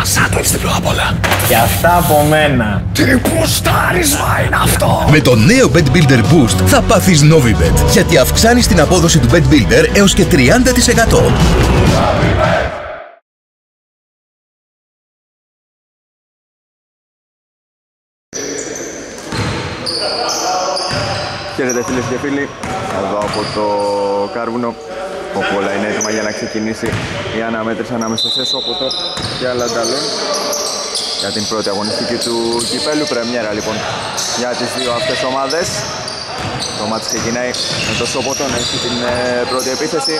Σαν το έτσι πρώτα απ' όλα. Και αυτά από μένα. Τι πουστάρισμα είναι αυτό! Με το νέο Bet Builder Boost θα πάθεις Novibet, γιατί αυξάνεις την απόδοση του Bet Builder έως και 30%. Χαίρετε φίλες και φίλοι, εδώ από το Κάρβουνο, όπου όλα είναι έτοιμα για να ξεκινήσει η αναμέτρηση ανάμεσα σε Σόποτο και Αλανταλών για την πρώτη αγωνιστική του κυπέλου. Πρεμιέρα λοιπόν για τις δύο αυτές ομάδες. Το μάτς ξεκινάει με το Σόποτο να έχει την πρώτη επίθεση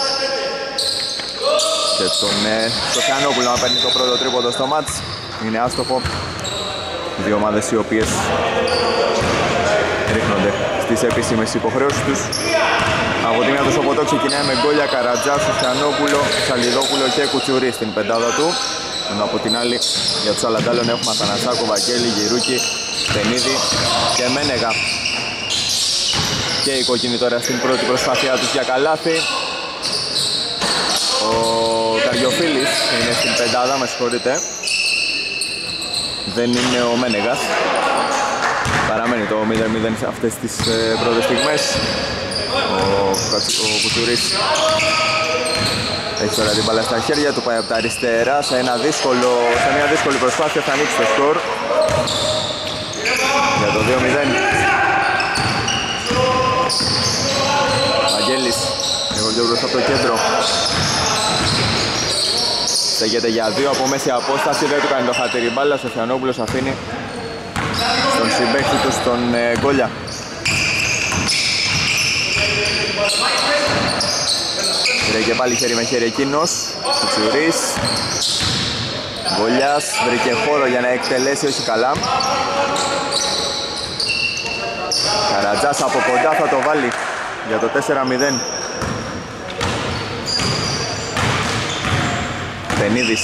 και τον Σοφιανόπουλο να παίρνει το πρώτο τρίποντο στο μάτς. Είναι άστοχο. Οι δύο ομάδες οι οποίες ρίχνονται στις επίσημες υποχρεώσεις τους. Από τη μία το Σοποτό ξεκινάει με Γκόλια, Καρατζά, Σοφιανόπουλο, Σαλιδόπουλο και Κουτσουρί στην πεντάδα του. Ενώ από την άλλη για τους Αλαντάλων έχουμε Αθανασάκο, Βαγγέλη, Γυρούκη, Τενίδη και Μένεγα. Και οι κόκκινοι τώρα στην πρώτη προσπάθειά τους για καλάθι. Ο Καριοφίλης είναι στην πεντάδα, με συγχωρείτε. Δεν είναι ο Μένεγας. Παραμένει το 0-0 σε αυτές τις πρώτες στιγμές. Ο Κουτσουρής έχει τώρα την μπάλα στα χέρια του, πάει από τα αριστερά σε μια δύσκολη προσπάθεια, θα ανοίξει το σκορ για το 2-0. Βαγγέλης, λίγο μπροστά από το κέντρο. Στέγεται για δύο από μέση απόσταση, δεν του κάνει το χατήρι μπάλα. Σοφιανόπουλος αφήνει στον συμπαίχτη του, στον Γκόλια. Πήρε και πάλι χέρι με χέρι εκείνος, Κουτσουρής. Γκόλιας βρήκε χώρο για να εκτελέσει, όχι καλά. Καρατζάς από κοντά θα το βάλει για το 4-0. Τενίδης.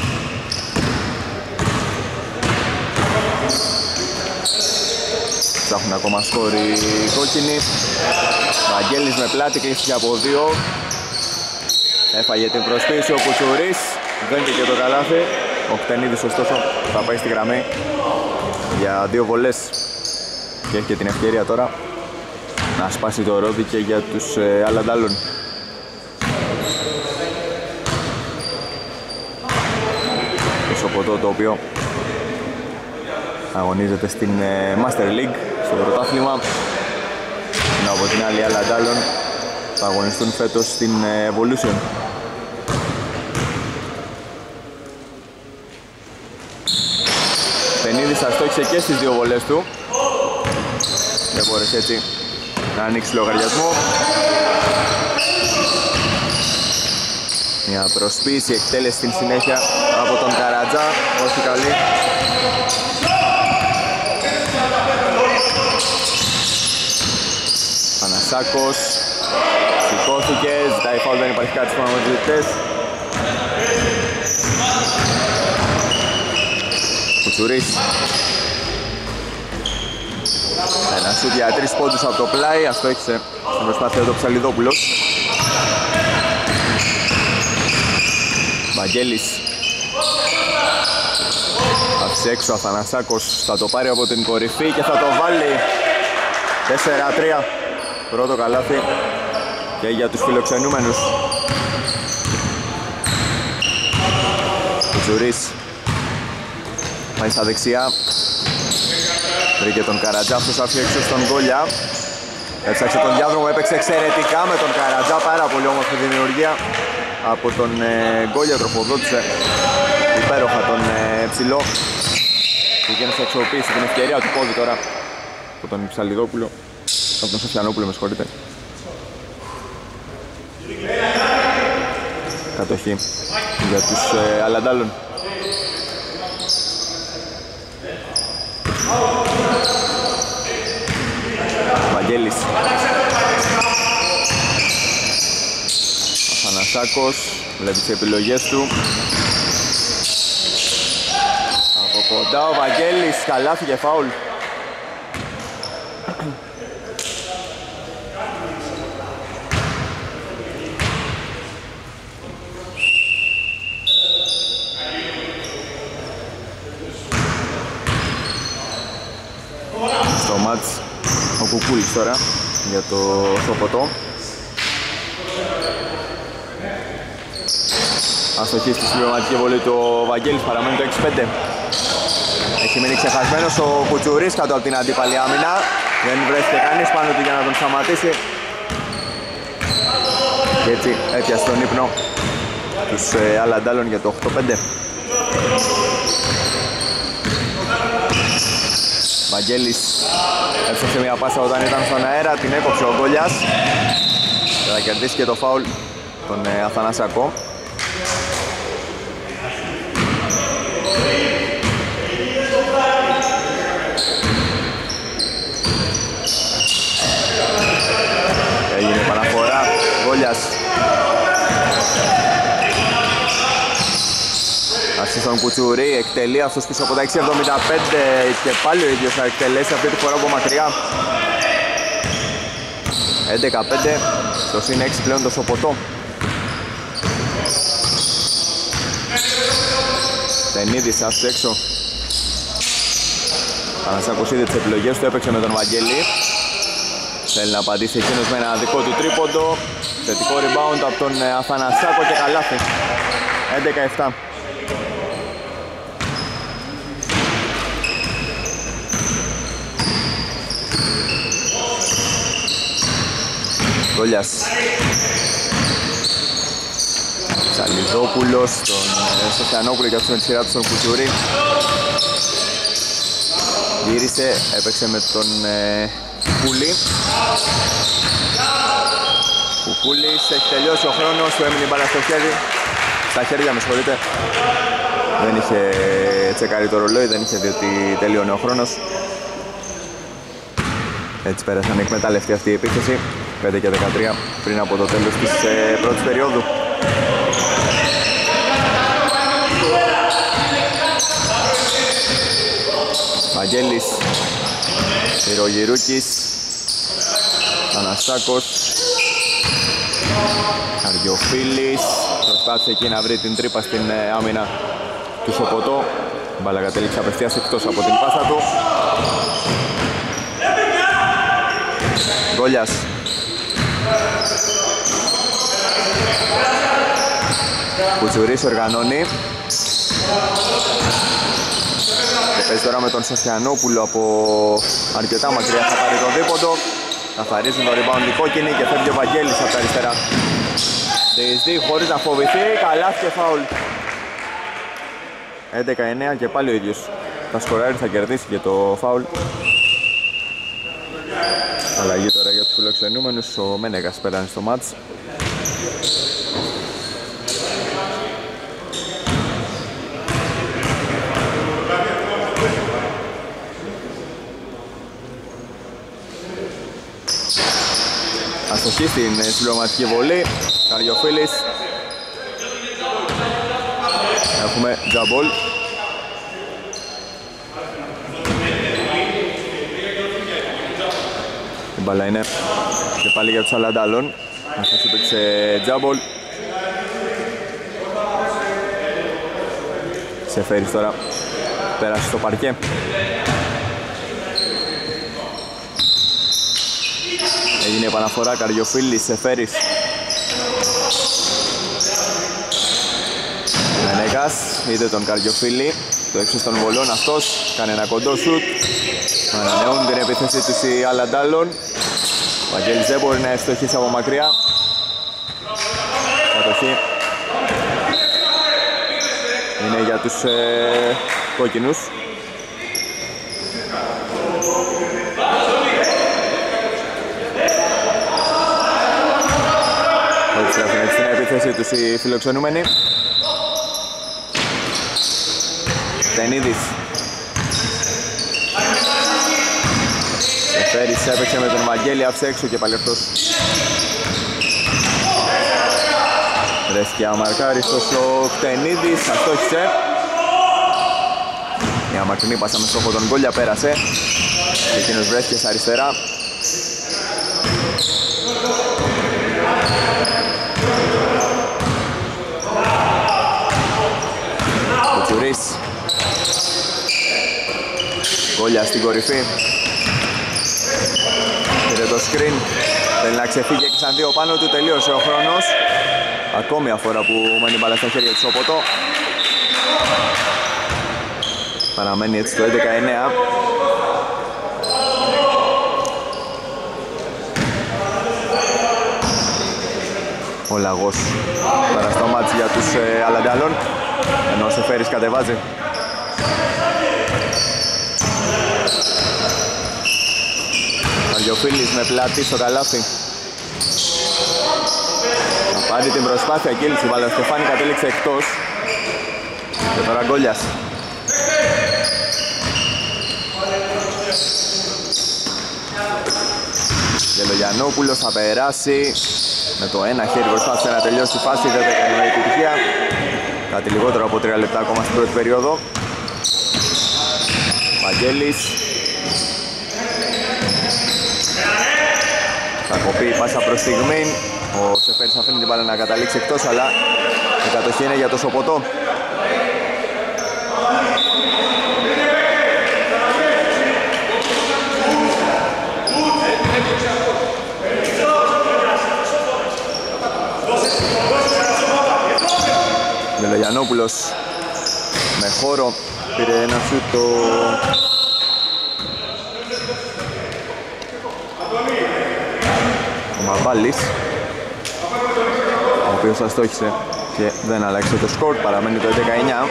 Ψάχνουν ακόμα σκόρ οι κόκκινοι. Βαγγέλης με πλάτη, κλείστηκε από δύο. Έφαγε την προσπίση ο Κουτσουρής. Δεν και το καλάθι. Ο Κτενίδης ωστόσο θα πάει στη γραμμή για δύο βολές. Και έχει και την ευκαιρία τώρα να σπάσει το ρόδι και για τους Αλαντάλων. Το Σοποτό, το οποίο αγωνίζεται στην Master League, στο πρωτάθλημα. Ενώ από την άλλη Αλαντάλων θα αγωνιστούν φέτος στην Evolution. Πενίδης θα στόχισε και στις δύο βολές του. Δεν μπόρεσε έτσι να ανοίξει λογαριασμό. Μια προσποίηση, εκτέλεση στην συνέχεια από τον Καρατζά, όχι καλή. Πανασάκος σηκώθηκε, ζητάει φάουλ, δεν υπάρχει κάτι στους αναμετρητές. Κουτσουρής. Ένα σούτ για 3 πόντους από το πλάι, αστόχισε στην προσπάθεια του Ψαλιδόπουλος. Βαγγέλης. Άφησε έξω, Αθανασάκος θα το πάρει από την κορυφή και θα το βάλει. 4-3. Πρώτο καλάθι και για τους φιλοξενούμενους. Κουτσουρής πάει στα δεξιά. Βρήκε τον Καρατζά, αυτός άφησε έξω στον Γκόλια. Έψαξε τον διάδρομο, έπαιξε εξαιρετικά με τον Καρατζά. Πάρα πολύ όμορφη δημιουργία από τον Γκόλια, τροφοδότησε υπέροχα τον ψηλό. Πήγαινε σε αξιοποίηση την ευκαιρία του πόδι τώρα από τον Ψαλιδόπουλο, από τον Σοφιανόπουλο, με συγχωρείτε. Κατοχή για τους Αλαντάλων. Βαγγέλης. Αθανασάκος βλέπει τις επιλογές του. Από κοντά ο Βαγγέλης, καλάθι και φάουλ. το μάτς ο Κουκούλης τώρα για το Σοποτό. Αστοχή στη συμπληρωματική βολή του Βαγγέλης, παραμένει το 6-5. Έχει μείνει ξεχασμένος ο Κουτσουρής κάτω από την αντίπαλη άμυνα. Δεν βρέθηκε κανείς πάνω του για να τον σταματήσει. Και έτσι έπιασε τον ύπνο τους Αλαντάλλων για το 8-5. Βαγγέλης έψαξε μια πάσα όταν ήταν στον αέρα, την έκοψε ο Γκόλιας. Θα κερδίσει και το φάουλ τον Αθανασακό. Έγινε επαναφορά, Γκόλιας. Αρχίζει στον Κουτσουρί, εκτελεί αυτός πίσω από τα 6.75 και πάλι ο ίδιος θα εκτελέσει αυτή τη φορά από μακριά. 11-5, το συν 6 πλέον το Σοποτό. Τενίδης άστο έξω. Πανασάκος είδε τις επιλογές του, έπαιξε με τον Βαγγέλη. Θέλει να απαντήσει εκείνος με ένα δικό του τρίποντο. Θετικό rebound από τον Αθανασάκο και καλάθι. 11-7. Γκόλιας. Σαλιδόπουλος, τον Σοφιανόπουλο και αυτός με τη σειρά του στον Κουτσουρί. Γύρισε, έπαιξε με τον Κουκούλη. Κουκούλης έχει τελειώσει ο χρόνος, του έμεινε η μπάλα στο χέρι. Στα χέρια, με συγχωρείτε. Δεν είχε τσεκάρει το ρολόι, δεν είχε δει ότι τελείωνε ο χρόνος. Έτσι πέρασαν εκμετάλλευτη αυτή η επίθεση. 5 και 13 πριν από το τέλος της πρώτης περίοδου. Βαγγέλης, Πυρογυρούκης, Αναστάκος, Καρδιοφίλης. Προσπάθησε εκεί να βρει την τρύπα στην άμυνα του Σοποτό. Η μπάλα κατέληξε απευθείας εκτός από την πάσα του. Γκόλιας. Κουτσουρής οργανώνει. Και παίζει τώρα με τον Σοφιανόπουλο από αρκετά μακριά, θα πάρει το δίποντο. Καθαρίζουν το rebound οι κόκκινοι και φεύγει ο Βαγγέλης από τα αριστερά. Διεστή χωρίς να φοβηθεί, καλάθι και φάουλ. 11-9 και πάλι ο ίδιος θα σκοράρει, θα κερδίσει και το φάουλ. Αλλαγή τώρα για τους φιλοξενούμενους, ο Μένεγας πέρανε στο μάτς. Αστοχή στην συμπληρωματική βολή, Καριοφίλης. Έχουμε τζαμπόλ. Η μπάλα είναι και πάλι για τους Αλαντάλλων. Αυτός υπήρξε τζάμπολ. Σεφέρης τώρα πέρασε στο παρκέ. Έγινε επαναφορά, Καριοφίλης, Σεφέρης. Μενεγάς, είδε τον Καριοφίλη, το ύψος των βολών αυτός, κάνει ένα κοντό σουτ. Ανανεώνουν την επίθεση τους οι Αλαντάλλων. Ο Βαγγέλης δεν μπορεί να ευστοχίσει από μακριά. Κατοχή είναι για τους κόκκινους. Επιστρέφουν έτσι στην επίθεση τους οι φιλοξενούμενοι. Τενίδης. Σεφέρης έπαιξε με τον Βαγγέλη, άφησε έξω και πάλι αυτός. Βρέθηκε αμαρκάριστος ο Κτενίδης, αστόχισε. Μια μακρινή πάσα με στόχο τον Γκόλια, πέρασε. Εκείνος βρέθηκε στα αριστερά. Κουτσουρής. Γκόλια στην κορυφή. Πήρε το screen, θέλει να ξεφύγει, έκλεισαν δύο πάνω του, τελείωσε ο χρόνος. Ακόμη αφορά που μένει μπάλα στα χέρια του Σόποτο. Παραμένει έτσι το 11-9. Ο Λαγός τώρα στο μάτς για τους Αλανταλών, ενώ ο Σεφέρης κατεβάζει. Αργιοφίλης με πλάτη στο καλάθι. Θα πάρει την προσπάθεια, κύλησε η μπάλα. Στεφάνη κατέληξε εκτός. Και τώρα Γκόλιας. Γελογιαννόπουλος θα περάσει. Με το ένα χέρι προσπάθησε να τελειώσει τη φάση, δεν έκανε με επιτυχία. Κάτι λιγότερο από 3 λεπτά ακόμα στην πρώτη περίοδο. Βαγγέλης. Θα κοπεί η πάσα προς στιγμή. Ο Σεφέρης αφήνει την μπάλα να καταλήξει εκτός, αλλά η κατοχή είναι για το Σοποτό. Λελογιαννόπουλος με χώρο πήρε ένα σουτ το... ο Μαμπάλης, ο οποίος αστόχησε και δεν άλλαξε το σκορ, παραμένει το 11-9.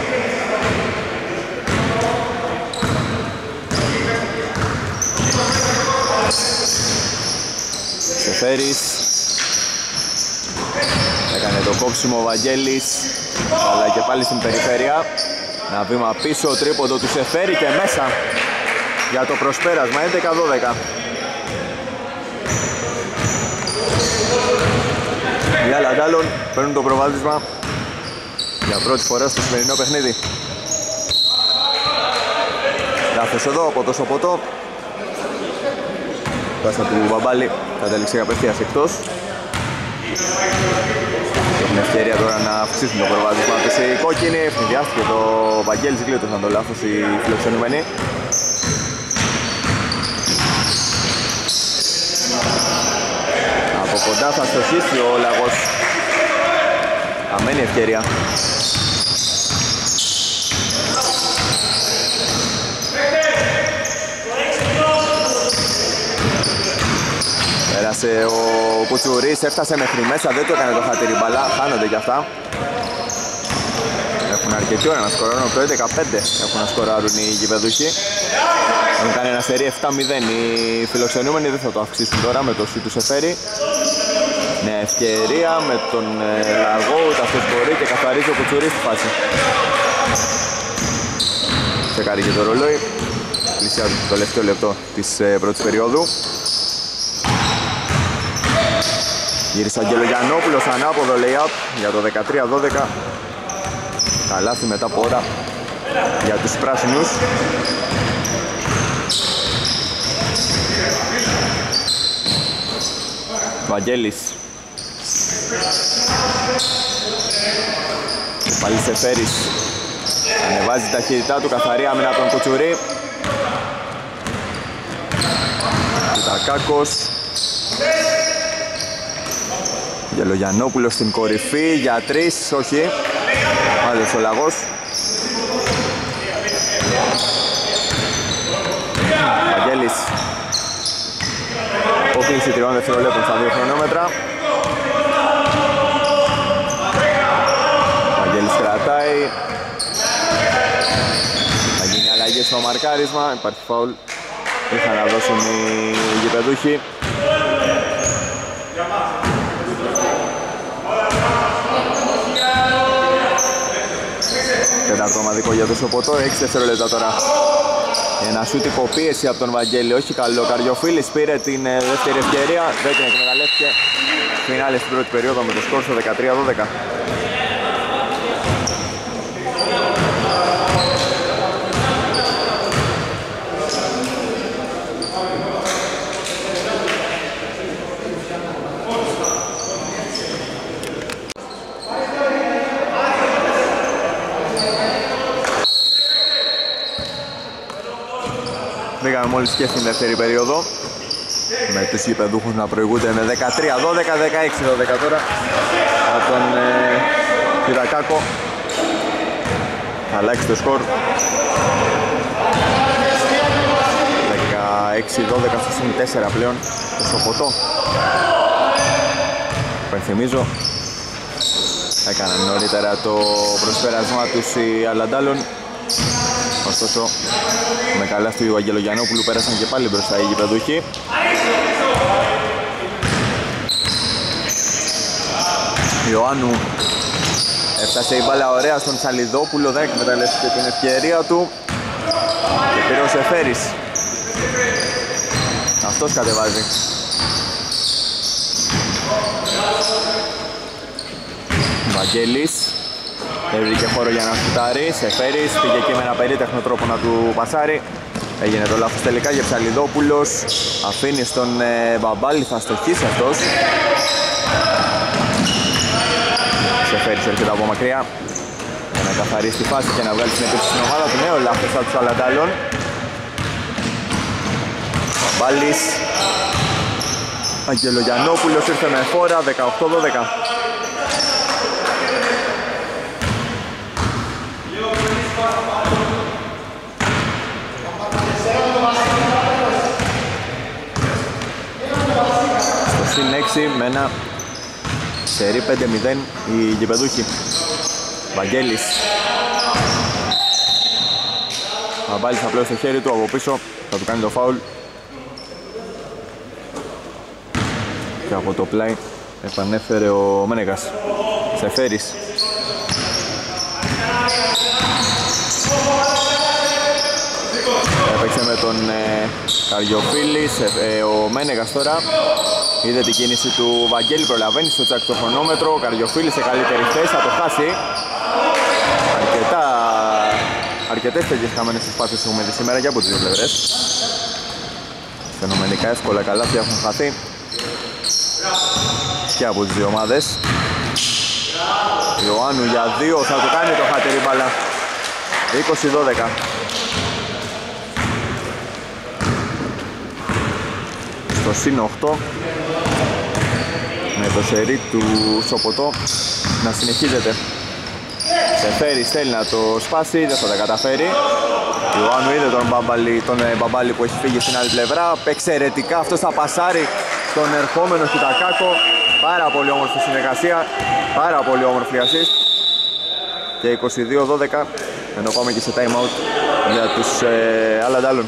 Σεφέρης έκανε το κόψιμο ο Βαγγέλης, αλλά και πάλι στην περιφέρεια. Ένα βήμα πίσω, τρίποντο του Σεφέρη και μέσα για το προσπέρασμα, 11-12. Οι Αλαντάλων παίρνουν το προβάδισμα για πρώτη φορά στο σημερινό παιχνίδι. Λάθος εδώ από το Σοποτό. Πάσα του Μπαμπάλη κατέληξε απευθείας εκτός. Έχουν ευκαιρία τώρα να αυξήσουν το προβάδισμα τους οι κόκκινοι. Ευνηδιάστηκε το Βαγγέλης, γλίτωσαν το λάθος οι φιλοξενούμενοι. Από κοντά θα στοχίσει ο Λαγός. Αμένη ευκαιρία. Πέρασε ο Κουτσουρής, έφτασε μέχρι μέσα, δεν το έκανε το χατήρι μπαλά, χάνονται κι αυτά. Έχουν αρκετή ώρα να σκοράρουν, το 11-5 έχουν να σκοράρουν οι γηπεδούχοι. Έχουν κάνει ένα σερί 7-0, οι φιλοξενούμενοι δεν θα το αυξήσουν τώρα με το σουτ του Σεφέρη. Νέα ευκαιρία με τον Λαγό, ούτε αυτός μπορεί και καθαρίζει ο Κουτσουρής στη φάση. Τσεκάρει και το ρολόι, πλησιάζει το τελευταίο λεπτό της πρώτης περίοδου. Γύρισε ο Αγγελογιαννόπουλος, ανάποδο lay-up για το 13-12. Καλάθι μετά από ώρα για τους πράσινους. Βαγγέλης. Πάλι Σεφέρης. Ανεβάζει τα ταχύτητά του, καθαρή άμυνα από τον Κουτσουρί. Κουτακάκος. Γελογιαννόπουλος στην κορυφή για 3, όχι. Μάλιστα ο Λαγός. Βαγγέλης. Απόκληση 3 δευτερολέπτων στα 2 χρονόμετρα. Βαγγέλης κρατάει. Θα γίνει αλλαγή στο μαρκάρισμα. Υπάρχει φαουλ. Είχαν να δώσουν οι γηπεδούχοι. Τέταρτο ομαδικό για το Σοποτό, 6 δευτερόλεπτα τώρα. Ένα σούτ υποπίεση από τον Βαγγέλη, όχι καλό. Ο Καριοφίλης πήρε την δεύτερη ευκαιρία, δεν την εκμεταλλεύτηκε. Φινάλε στην πρώτη περίοδο με το σκορ στο 13-12. Πήγαμε μόλις και στην δεύτερη περίοδο. με τους γηπεδούχους να προηγούνται με 13-12, 16-12 τώρα από τον Κυρακάκο. Θα αλλάξει το σκορ. 16-12 στο συν 4 πλέον το Σοποτό. Υπενθυμίζω, έκαναν νωρίτερα το προσπέρασμα τους οι Αλαντάλλον. Ωστόσο, με καλάθι του Αγγελογιαννόπουλου πέρασαν και πάλι μπροστά οι γηπεδούχοι. Ιωάννου έφτασε η μπάλα ωραία στον Σαλιδόπουλο, δεν εκμεταλλεύτηκε την ευκαιρία του και πήρε ο Σεφέρης. Αυτός κατεβάζει. Βαγγέλης έβρικε χώρο για να σουτάρει. Σεφέρης πήγε εκεί με ένα περίτεχνο τρόπο να του πασάρει. Έγινε το λάθος τελικά για Ψαλιδόπουλος. Αφήνει στον Μπαμπάλη, θα στοχίσει αυτός. Σεφέρης έρχεται από μακριά για να καθαρίσει τη φάση και να βγάλει την επίθεση στην ομάδα του. Νέο λάθος από τους Αλαντάλλον. Μπαμπάλης. Αγγελογιαννόπουλος ήρθε με φόρα, 18-12. Στο συν 6 με ένα σερί 5-0 οι γηπεδούχοι. Βαγγέλης. Μπαμπάλης θα πλέον στο χέρι του, από πίσω θα του κάνει το φάουλ. Και από το πλάι επανέφερε ο Μένεγας. Σεφέρης. Έπαιξε με τον Καριοφίλη. Ο Μένεγας τώρα είδε την κίνηση του Βαγγέλη, προλαβαίνει στο τσακ το χρονόμετρο. Ο Καριοφίλης σε καλύτερη θέση, θα το χάσει. Αρκετές τέτοιες χαμένες προσπάθειες έχουμε δει σήμερα και από τις δύο πλευρές. Φαινομενικά εύκολα καλάθια έχουν χαθεί και από τις δύο ομάδες. Ιωάννου για 2, θα το κάνει το χατήρι μπάλα. 20-12. Στο συν 8 με το σερί του Σοποτό να συνεχίζεται. Σεφέρης θέλει να το σπάσει, δεν θα τα καταφέρει. Ιωάννου είδε τον Μπαμπάλη που έχει φύγει στην άλλη πλευρά. Εξαιρετικά αυτός θα πασάρει τον ερχόμενο Κιτακάκο. Πάρα πολύ όμορφη συνεργασία, πάρα πολύ όμορφη assist. Και 22-12, ενώ πάμε και σε time out για τους Αλαντάλλον.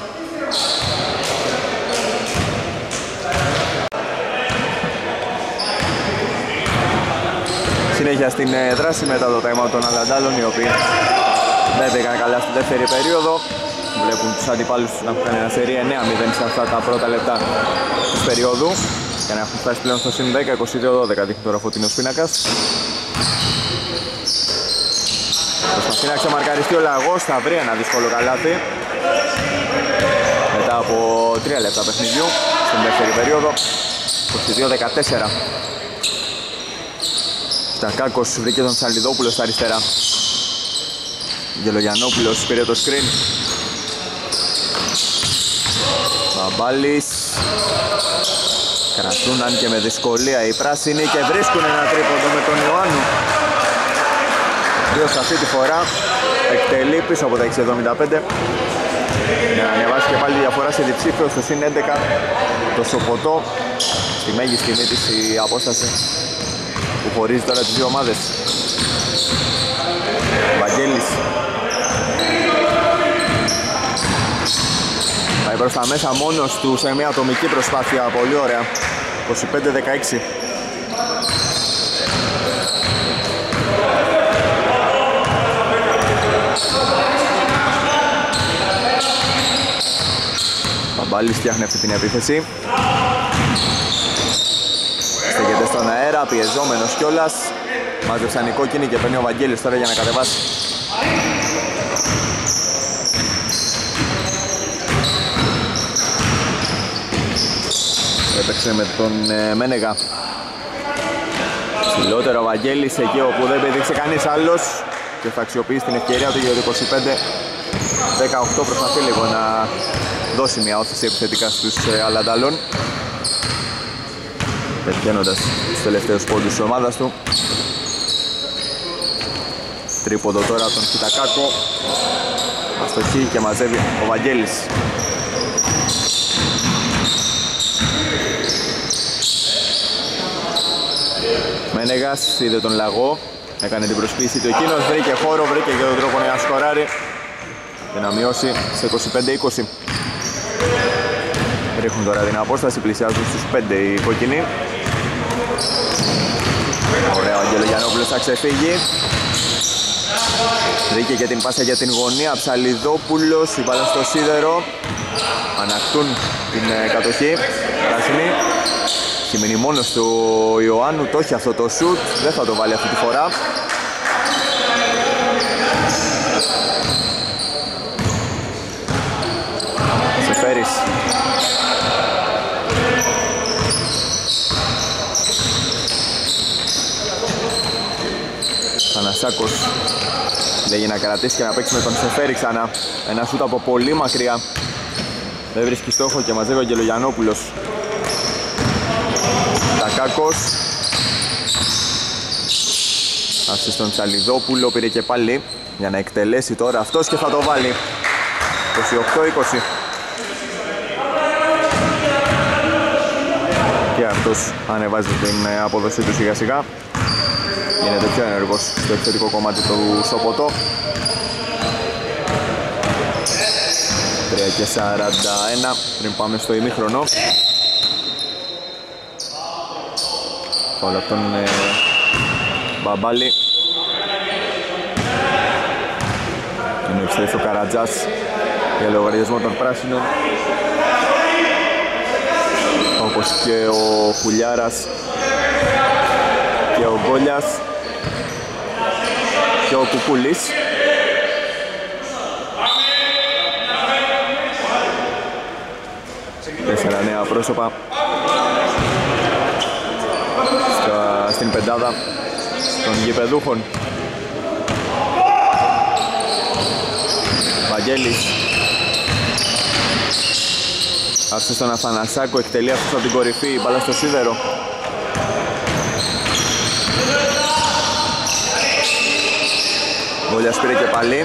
Συνέχεια στην δράση μετά το time out των Αλαντάλλον, οι οποίοι δεν πήγαν καλά στη δεύτερη περίοδο. Βλέπουν τους αντιπάλους τους να έχουν κάνει ένα σερί 9-0 σε αυτά τα πρώτα λεπτά της περίοδου για να έχουν φτάσει πλέον στο συν 10, 22-12 δείχνει τώρα Φωτεινός Πίνακας. Προσπαθεί να ξεμαρκαριστεί ο Λαγός, θα βρει ένα δύσκολο καλάθι μετά από 3 λεπτά παιχνιδιού στην δεύτερη περίοδο. 22-14. Τακάκος βρήκε τον Σαλιδόπουλο στα αριστερά. Γελογιαννόπουλος πήρε το screen. Μπαμπάλης. Κρατούν αν και με δυσκολία οι πράσινοι και βρίσκουν ένα τρίποντο με τον Ιωάννου. Δύο αυτή τη φορά εκτελεί πίσω από τα 6.75 για να ανεβάσει και πάλι τη διαφορά σε διψήφιο στο συν 11 το Σοποτό στη μέγιστη της η απόσταση που χωρίζει τώρα τις δύο ομάδες. Βαγγέλης πάει προς τα μέσα μόνος του σε μια ατομική προσπάθεια, πολύ ωραία. 25-16. Μπαμπάλης φτιάχνει αυτή την επίθεση. Στέκεται στον αέρα, πιεζόμενος κιόλας. Μάζεψαν οι κόκκινοι και παίρνει ο Βαγγέλης τώρα για να κατεβάσει. Έπαιξε με τον Μένεγα. Ψηλότερο ο Βαγγέλης εκεί όπου δεν πήδηξε κανείς άλλος και θα αξιοποιήσει την ευκαιρία του για το 25-18. Προσπαθεί λίγο να δώσει μια όθηση επιθετικά στους Αλαντάλλον. πετυχαίνοντας τους τελευταίους πόντους της ομάδας του. Τρίποντο τώρα από τον Κιτακάκο. Αστοχή και μαζεύει ο Βαγγέλης. Μένεγας είδε τον Λαγό, έκανε την προσποίηση του εκείνος, βρήκε χώρο, βρήκε και τον τρόπο να σκοράρει και να μειώσει σε 25-20. Ρίχνουν τώρα την απόσταση, πλησιάζουν στους 5 οι κόκκινοι. Ωραία, ο Αγγελογιαννόπουλος θα ξεφύγει. Βρήκε και την πάσα για την γωνία, Ψαλιδόπουλος, η μπάλα στο σίδερο. Ανακτούν την κατοχή, πράσινη. Σημαίνει μόνος του Ιωάννου, το έχει αυτό το σουτ, δεν θα το βάλει αυτή τη φορά. Σεφέρης. Θανασάκος λέγει να κρατήσει και να παίξει με τον Σεφέρη ξανά. Ένα σουτ από πολύ μακριά. Δεν βρίσκει στόχο και μαζεύει ο Αγγελογιαννόπουλος. Τακάκος. Άφησε στον Τσαλιδόπουλο, πήρε και πάλι για να εκτελέσει τώρα αυτός και θα το βάλει. 28-20. Και αυτός ανεβάζει την απόδοση του σιγά σιγά. Γίνεται πιο ενεργός στο επιθετικό κομμάτι του Σοποτό. 3:41 πριν πάμε στο ημίχρονο. Όλα από τον Μπαμπάλη. Είναι επιστρέφει ο Καρατζάς για λογαριασμό των πράσινων, όπως και ο Χουλιάρας και ο Γκόλιας και ο Κουκούλης. Τέσσερα νέα πρόσωπα στην πεντάδα των γηπεδούχων. Βαγγέλης. Άφησε στον Αθανασάκο, εκτελεί αυτός από την κορυφή, μπάλα στο σίδερο. Γκόλιας πήρε και πάλι.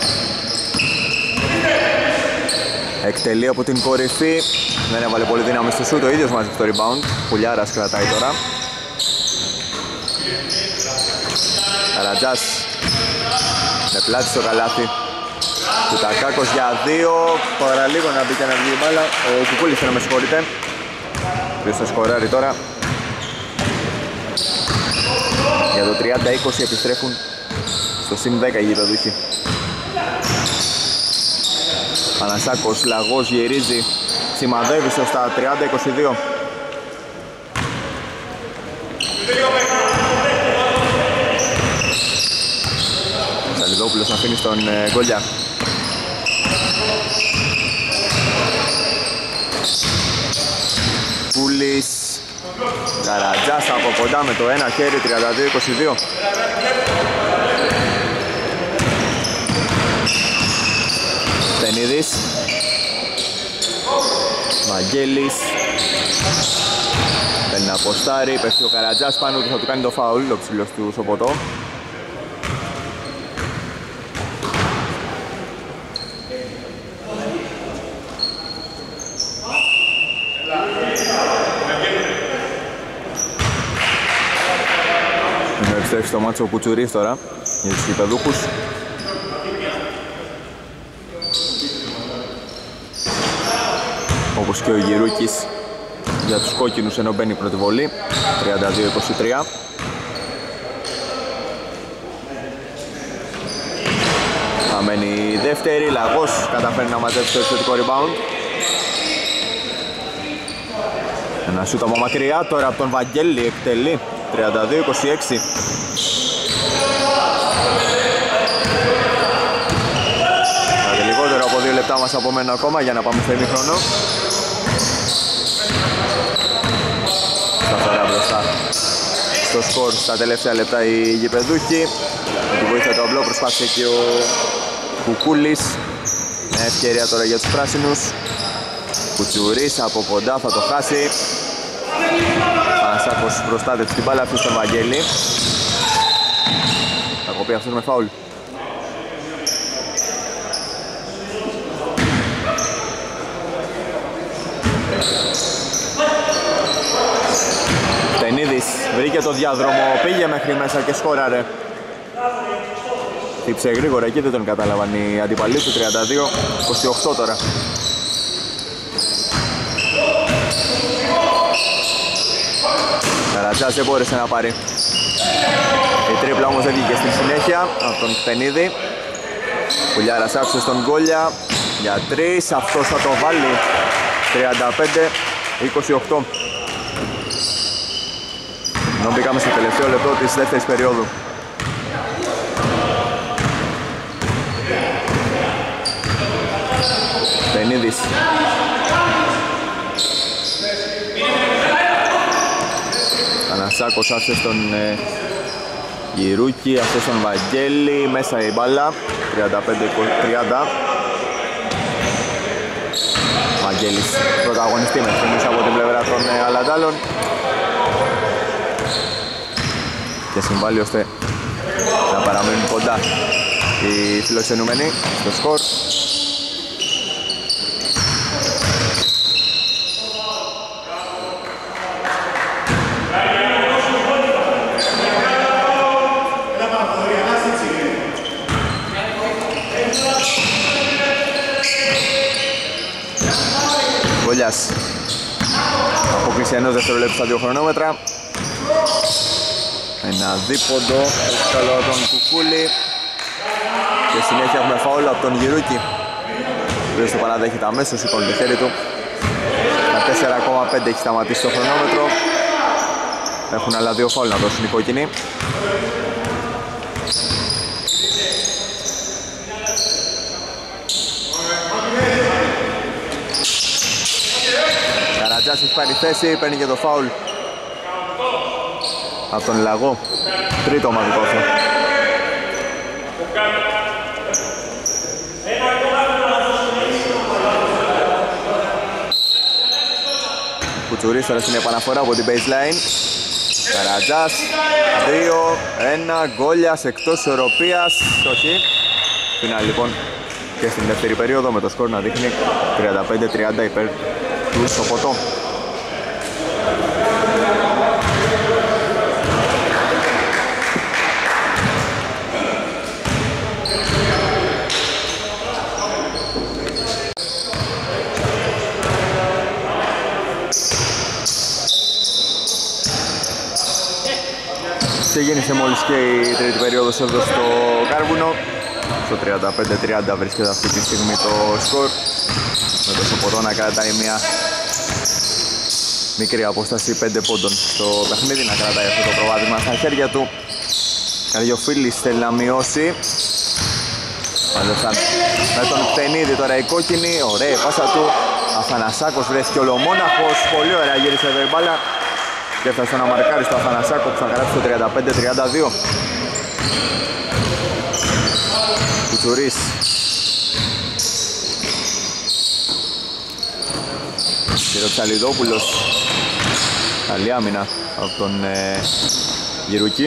Εκτελεί από την κορυφή. Δεν έβαλε πολύ δύναμη στο σούτ, ο ίδιος μαζί στο rebound. Πουλιάρας κρατάει τώρα. Καρατζάς με πλάτη στο καλάθι. Κουτακάκος για 2. Παραλίγο να μπει και να βγει η μπάλα. Ο Κουκούλης να με συγχωρείτε. Ποιος θα σκοράρει τώρα. Για το 30-20 επιστρέφουν στο συν 10 οι γηπεδούχοι. Πανασάκος, Λαγός γυρίζει, σημαδεύει σωστά, 30-22. Σαλιδόπουλος αφήνει στον Γκόλια. Κούλης, Καρατζάς από κοντά με το ένα χέρι, 32-22. Στενίδης, Βαγγέλης, παίρνει να αποστάρει, πέφτει ο Καρατζάς πάνω του, θα του κάνει το φάουλ, το ψηλός του Σοποτό. Είναι επιστρέφει στο μάτσο ο Κουτσουρίς τώρα για τους γηπεδούχους. Όπως και ο Γυρούκης για τους κόκκινους, ενώ μπαίνει η πρώτη βολή, 32-23. Θα μένει η δεύτερη, Λαγός καταφέρει να μαζέψει το επιθετικό rebound. Ένα σούτ από μακριά, τώρα από τον Βαγγέλη εκτελεί, 32-26. Λιγότερο από 2 λεπτά μας απομένουν ακόμα για να πάμε στο ημίχρονο. Σταθερά μπροστά στο σκορ στα τελευταία λεπτά οι γηπεδούχοι. Με τη βοήθεια του Αμπλό προσπάθησε και ο Κουκούλης. Μια ευκαιρία τώρα για τους πράσινους. Κουτσουρής από κοντά θα το χάσει. Αθανασάκος προστάτευσε την μπάλα αυτή στον Βαγγέλη. Θα κοπεί αυτός με φάουλ. Τενίδης βρήκε το διάδρομο, πήγε μέχρι μέσα και σκόραρε. Χτύψε γρήγορα εκεί, δεν τον κατάλαβαν οι αντιπαλοί του. 32-28 τώρα. Καρατζάς δεν μπόρεσε να πάρει. Η τρίπλα όμως δεν βγήκε στη συνέχεια από τον Χτενίδη. Πουλιάρας άφησε στον Γκόλια για 3, αυτός θα το βάλει. 35-28. Ενώ μπήκαμε στο τελευταίο λεπτό της δεύτερης περίοδου. Τενίδης. Ανασάκος άφησε στον Γυρούκη, άφησε στον Βαγγέλη, μέσα η μπάλα. 35-30. Βαγγέλης πρωταγωνιστή με τις από την πλευρά των Αλαντάλων και συμβάλλει ώστε να παραμείνουν κοντά οι φιλοξενούμενοι στο σκορ. Γκολιάς απόκλεισε ενός δευτερολέπτου στα 2 χρονόμετρα. Ένα δίποντο εύκολο από τον Κουκούλη και συνέχεια έχουμε φάουλ από τον Γυρούκη. Δεν το παραδέχεται αμέσως, σηκώνει το χέρι του. Τα 4,5 έχει σταματήσει το χρονόμετρο. Έχουν άλλα 2 φάουλ να δώσουν οι κόκκινοι. Καρατζάς έχει πάρει θέση, παίρνει και το φάουλ από τον Λαγό. Τρίτο ομαδικό αυτό. Κουτσουρής τώρα στην επαναφορά από την baseline. Καρατζάς, 2-1, Γκόλιας εκτός ισορροπίας. Όχι. Φινάλ λοιπόν και στην δεύτερη περίοδο με το σκορ να δείχνει 35-30 υπέρ του Σοποτό. Ξεκίνησε μόλις και η τρίτη περίοδος εδώ στο Κάρβουνο. Στο 35-30 βρίσκεται αυτή τη στιγμή το σκορ, με το Σοποτό να κρατάει μια μικρή απόσταση 5 πόντων στο παιχνίδι, να κρατάει αυτό το προβάδισμα στα χέρια του. Καριοφίλης θέλει να μειώσει. Μάλιστα με τον Χτενίδη τώρα η κόκκινη, ωραία η πάσα του. Αθανασάκος βρέθηκε ολομόναχος, πολύ ωραία γύρισε εδώ η μπάλα και έφτασε να μαρκάρει στο Αθανασάκο που θα γράψει το 35-32. Κουτσουρής. Κυροψαλιδόπουλος. Καλή άμυνα από τον Γυρούκη.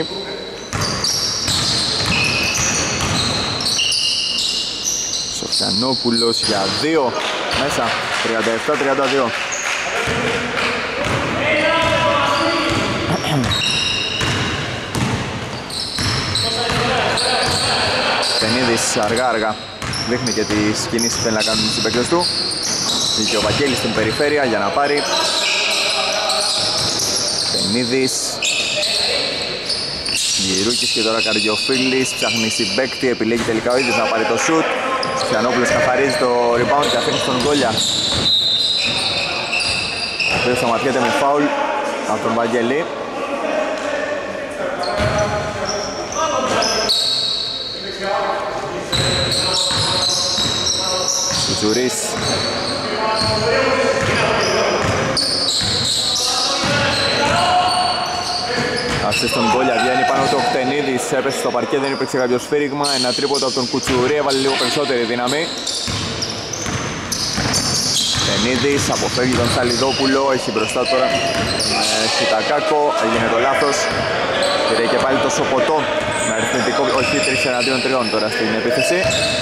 Σοφιανόπουλος για 2 μέσα. 37-32. Τενίδης αργά δείχνει και τις κινήσεις που θέλει να κάνουν στους παίκτες του. Είχε ο Βαγγέλης στην περιφέρεια για να πάρει. Τενίδης. Γυρούκης και τώρα Καρδιοφίλης. Ψάχνει συμπαίκτη, επιλέγει τελικά ο ίδιος να πάρει το σουτ. Σοφιανόπουλος καθαρίζει το rebound και αφήνει στον Γκόλια. Ο σταματιέται με φάουλ από τον Βαγγέλη. Κουτσουρής. Αυτή στον Γκόλια βγαίνει πάνω το Χτενίδης, έπεσε στο παρκέ, δεν υπήρξε κάποιο σφύριγμα. Ένα τρίποντο από τον Κουτσουρί, έβαλε λίγο περισσότερη δύναμη. Τενίδης αποφεύγει τον Σαλιδόπουλο, έχει μπροστά τώρα Σιτακάκο, έγινε το λάθος. Πήρε και πάλι το Σοποτό με αριθμητικό, όχι 3-3 τώρα στην επίθεση.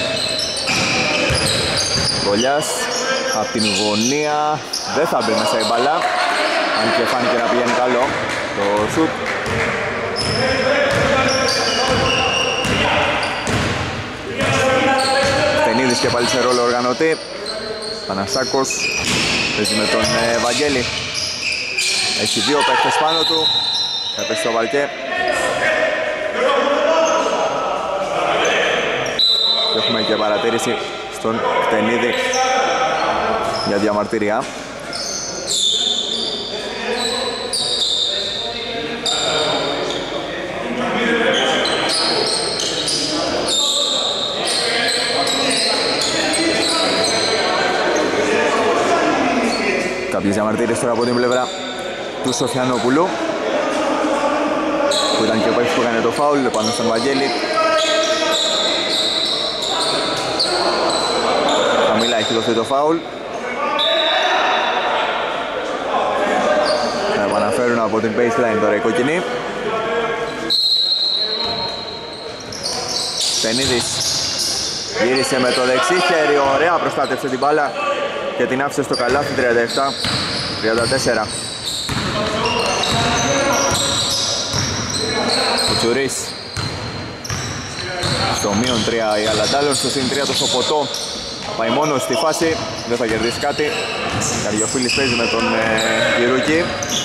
Γκολιάς από την γωνία, δεν θα μπει μέσα η μπάλα, αν και φάνηκε να πηγαίνει καλό το σουτ. Τενίδης και πάλι σε ρόλο οργανωτή. Πανασάκος παίζει με τον Βαγγέλη. Έχει δύο παίκτες πάνω του. Θα πέσει στο βαλκέ. Και έχουμε και παρατήρηση στον Τενίδη για διαμαρτυρία. Κάποιες διαμαρτύρες τώρα από την πλευρά του Σοφιανόπουλου, που ήταν και ο παίκτης που έκανε το φάουλ πάνω στον Βαγγέλη. Χαμηλά έχει δοθεί το φάουλ. Θα επαναφέρουν από την baseline τώρα οι κόκκινοι. Τενίδης γύρισε με το δεξί χέρι, ωραία, προστάτευσε την μπάλα και την άφησε στο καλάθι. 37-34. Κουτσουρίς στο μείον 3 η Αλαντάλλον, στο συν 3 το Σοποτό. Πάει μόνος στη φάση, δεν θα κερδίσει κάτι. Καριοφίλης παίζει με τον Κυρούκη.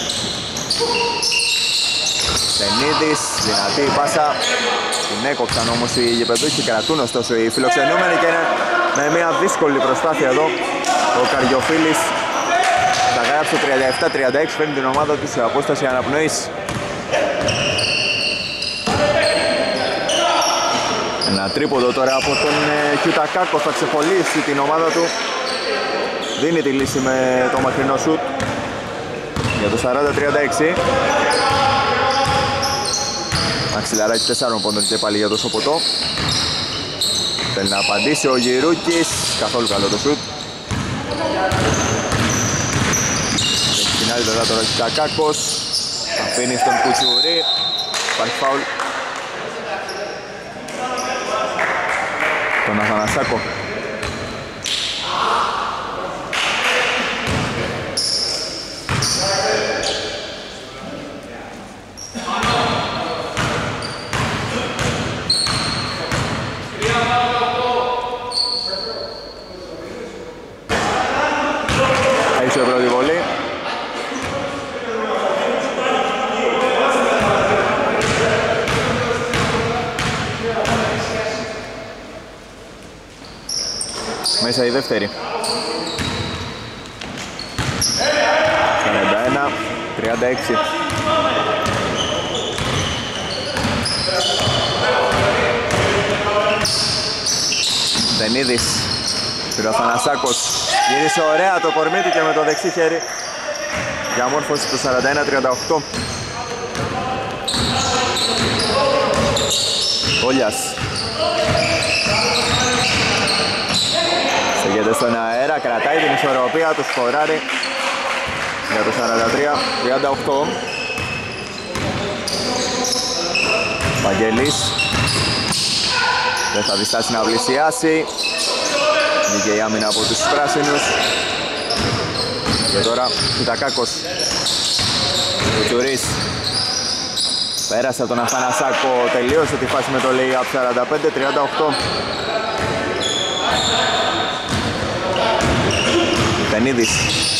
Τενίδης, δυνατή η πάσα. Την έκοψαν όμως οι γηπεδούχοι, κρατούν ωστόσο οι φιλοξενούμενοι και είναι με μια δύσκολη προσπάθεια εδώ ο Καριοφίλης θα γράψει το 37-36, φέρνει την ομάδα του σε απόσταση αναπνοής. Ένα τρίποδο τώρα από τον Κιουτακάκο, θα ξεχωλήσει την ομάδα του. Δίνει τη λύση με το μακρινό σουτ για το 40-36. Αξιλαράκι 4 πόντων και πάλι για το Σοποτό. Θέλει να απαντήσει ο Γυρούκης, καθόλου καλό το σουτ. Έχει την άλλη τώρα ο Κιουτακάκος, αφήνει στον Κουτσουρί, υπάρχει φάουλ. Τον Αθανασάκο. Έξω η πρώτη βολή. Μέσα η δεύτερη. 41-36. Τενίδης, Πυροθανασάκος, γύρισε ωραία το κορμί του και με το δεξί χέρι για μόρφωση του 41-38. Όλιας στεγεται στον αέρα, κρατάει την ισορροπία του, σκοράρει για το 43-38. Βαγγέλης δεν θα διστάσει να πλησιάσει. Βγήκε η άμυνα από τους πράσινους. Και τώρα Κιουτακάκος. Κουτσουρίς πέρασε από τον Αθανασάκο, τελείωσε τη φάση με το lay-up. 45-38. Τενίδης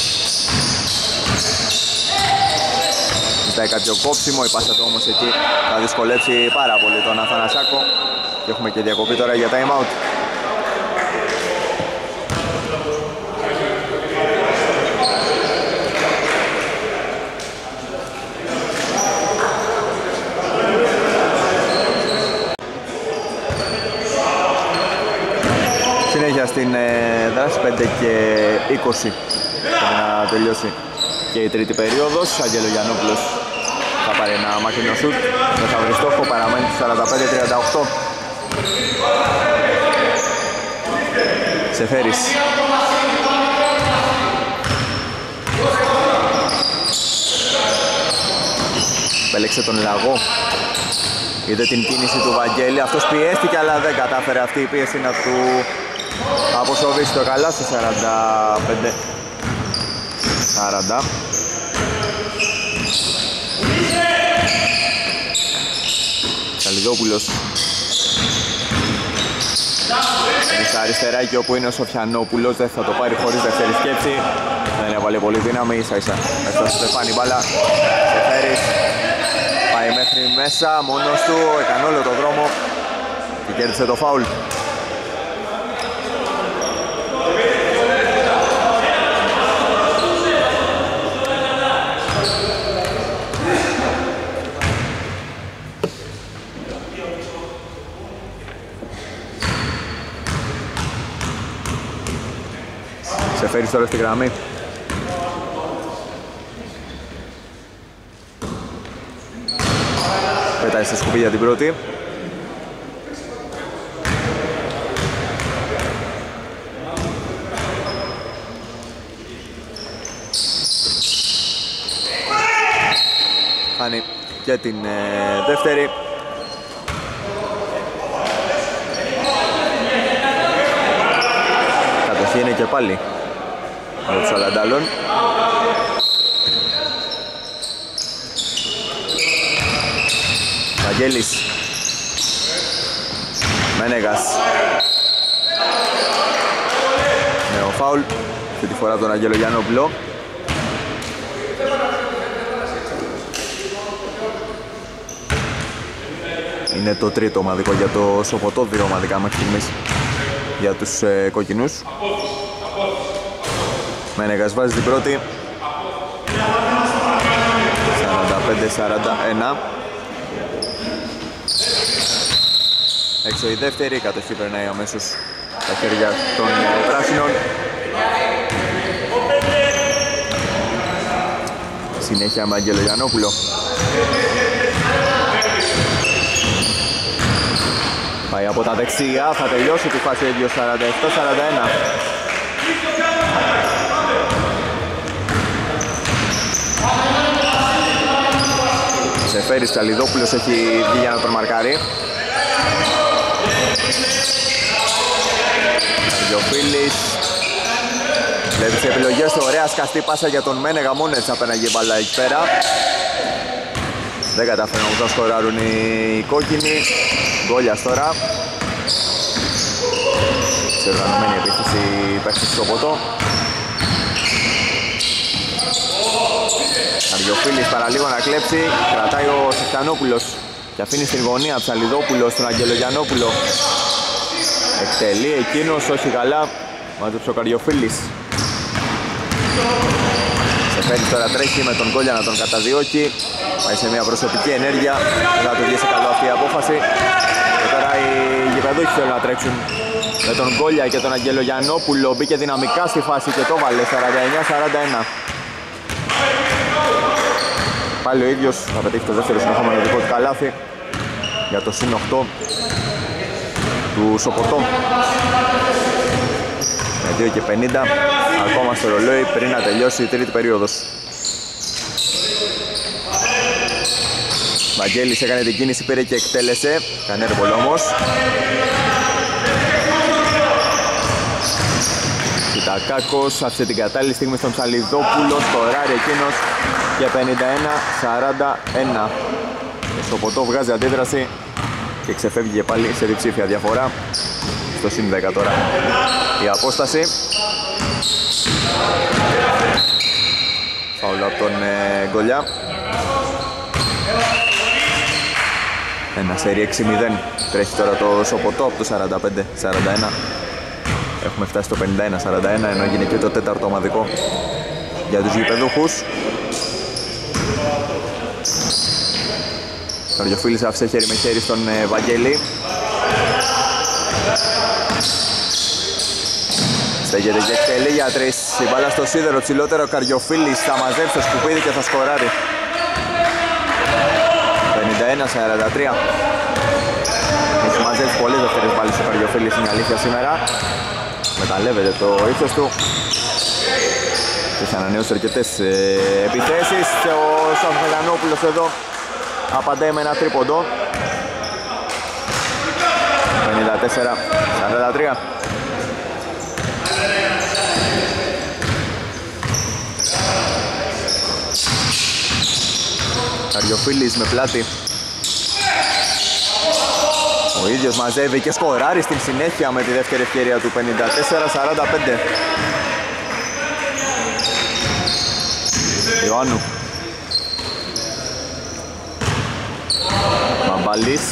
ζητάει κάποιο κόψιμο, η πάσα του όμως εκεί θα δυσκολεύσει πάρα πολύ τον Αθανασάκο και έχουμε και διακοπή τώρα για time out. Συνέχεια στην δράση 5 και 20 για να τελειώσει και η τρίτη περίοδος. Άγγελο Γιαννόπουλος θα πάρει ένα μακρινό σουτ, δεν θα βρει στόχο, παραμένει του 45-38. Σεφέρης επέλεξε τον Λαγό. Είδε την κίνηση του Βαγγέλη, αυτός πιέστηκε αλλά δεν κατάφερε αυτή η πίεση να του αποσοβήσει το καλά στο 45-40. Καλιδόπουλος στα αριστερά και όπου είναι ο Σοφιανόπουλος δεν θα το πάρει χωρίς δεύτερη σκέψη. Δεν έβαλε πολύ δύναμη, ίσα ίσα έφτασε στο Στεφάνι μπάλα. Σεφέρης πάει μέχρι μέσα μόνος του, έκανε όλο το δρόμο και κέρδισε το φάουλ. Σεφέρης τώρα στη γραμμή. Πετάει στη σκουπίδια την πρώτη. Χάνει και την δεύτερη. Κατοχή είναι και πάλι από τους Αλαντάλων. Βαγγέλης, Μένεγας νέο φάουλ, αυτή τη φορά τον Αγγέλο Γιαννόπουλο. Είναι το τρίτο ομαδικό για το Σοποτό, δύο ομαδικά μέχρι στιγμής για τους κόκκινους. Μένεγας βάζει την πρώτη. 45-41. Έξω η δεύτερη, η κατοχή περνάει αμέσως στα χέρια των πράσινων. Συνέχεια με Αγγέλο Γιαννόπουλο. Πάει από τα δεξιά, θα τελειώσει τη φάση ο ίδιος 47-41. Σεφέρης, Καλιδόπουλος έχει βγει για να τον μαρκάρει. Καρδιοφίλης. Βλέπει τις επιλογές του, ωραία σκαστή πάσα για τον Μένεγα, μόνο έτσι απέναγε η μπάλα εκεί πέρα. Δεν καταφέρουν όμως να σκοράρουν οι κόκκινοι. Γκόλιας τώρα. Σε οργανωμένη επίθεση παίχτης στο ποτό. Καρδιοφίλης παραλίγο να κλέψει, κρατάει ο Σεφτιανόπουλος και αφήνει στην γωνία Ψαλιδόπουλο στον Αγγελογιαννόπουλο. Εκτελεί εκείνος, όχι καλά, μάζεψε ο Καρδιοφίλης. Σεφέρης τώρα τρέχει με τον Γκόλια να τον καταδιώκει. Πάει σε μια προσωπική ενέργεια, δεν θα του βγει σε καλό αυτή η απόφαση. Και τώρα οι γηπεδούχοι θέλουν να τρέξουν με τον Γκόλια και τον Αγγελογιαννόπουλο. Μπήκε δυναμικά στη φάση και το βάλε 49-41. Πάλι ο ίδιος θα πετύχει το δεύτερο συνεχόμενο δικό του καλάθι για το συν 8 του Σοποτό. Με 2:50 ακόμα στο ρολόι πριν να τελειώσει η τρίτη περίοδος. Βαγγέλης έκανε την κίνηση, πήρε και εκτέλεσε. Κάνει έρβολο όμως. Κιτακάκος άφησε την κατάλληλη στιγμή στον Ψαλιδόπουλο, σκοράρει εκείνος και 51-41. Το Σοποτό βγάζει αντίδραση και ξεφεύγει πάλι σε διψήφια διαφορά στο συν 10 τώρα η απόσταση. Φάουλ από τον Γκολιά. Ένα σερί 6-0 τρέχει τώρα το Σοποτό από το 45-41. Έχουμε φτάσει στο 51-41 ενώ έγινε και το τέταρτο ομαδικό για τους γηπεδούχους. Ο Καρδιοφίλης άφησε χέρι με χέρι στον Βαγγέλη. Στέγεται και εκτελεί για τρεις. Η μπάλα στο σίδερο ψηλότερο, ο Καρδιοφίλης θα μαζέψει το σκουπίδι και θα σκοράρει. 51-43. Έχει μαζέψει πολλές δεύτερες μπάλες ο Καρδιοφίλης, είναι αλήθεια σήμερα. Μεταλλεύεται το ύψος του. Έχει ανανεώσει αρκετές επιθέσεις. Ο Σοφιανόπουλος εδώ απαντάει με ένα τρίποντο. 54-43. Καριοφίλης με πλάτη. Ο ίδιος μαζεύει και σκοράρει στην συνέχεια με τη δεύτερη ευκαιρία του. 54-45. Ιωάννου. Μαμπαλής.